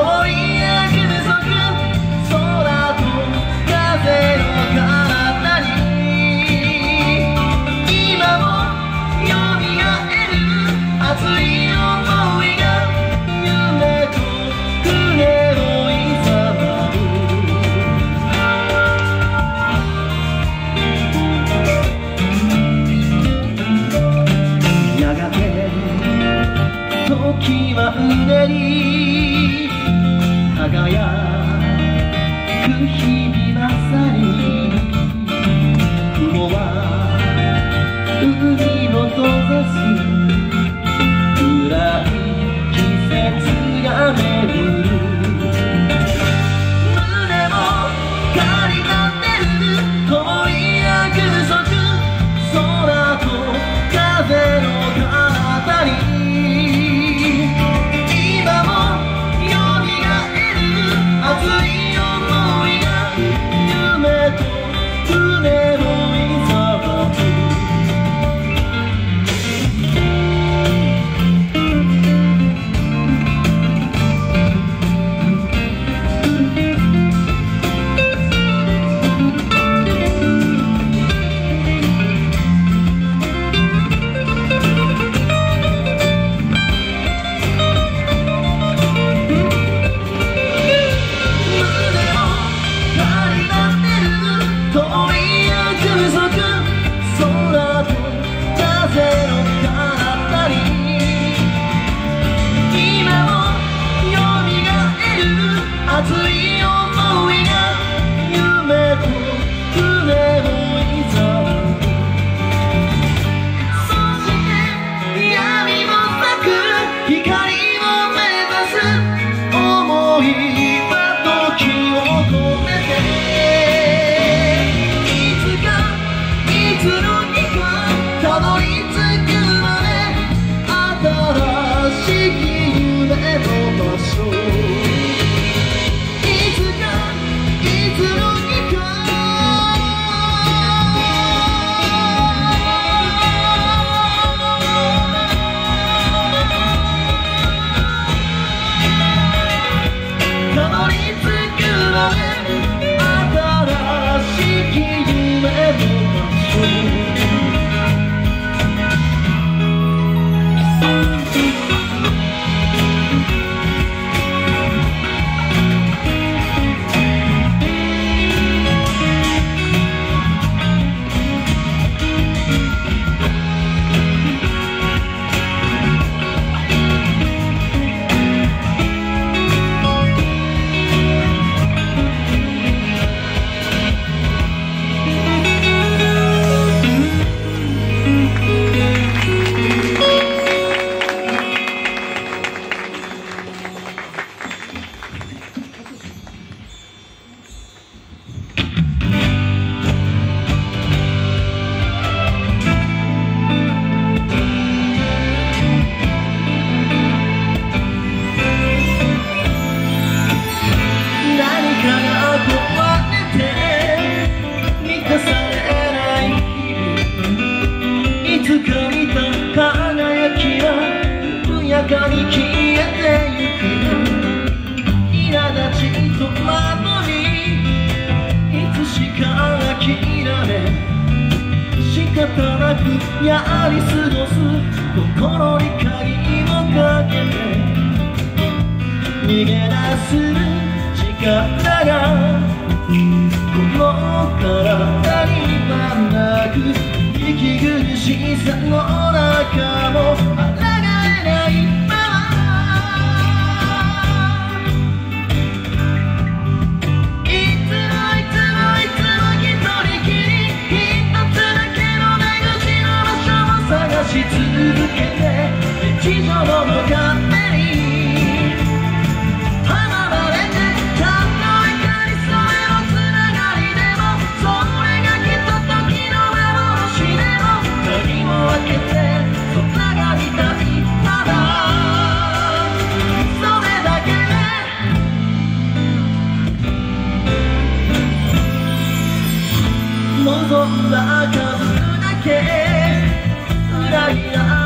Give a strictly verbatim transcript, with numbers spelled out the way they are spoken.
遠い約束、空と風の彼方に今もよみがえる熱い想いが夢と船をいざなう。やがて時はうねり輝く日々まさに雲は海を閉ざす暗い季節が巡る。胸も駆り立てる遠い約束、空と風の彼方に今もよみがえる熱い想いが夢と船をいざなう。かに消えてゆく苛立ちと窓にいつしか諦め仕方なくやり過ごす心に鍵をかけて逃げ出す力がこの体にはなく息苦しさの中も抗えないままいつもいつもいつも一人きり一つだけの出口の場所を探し続けて日常の勝手に望んだ数だけ裏切ら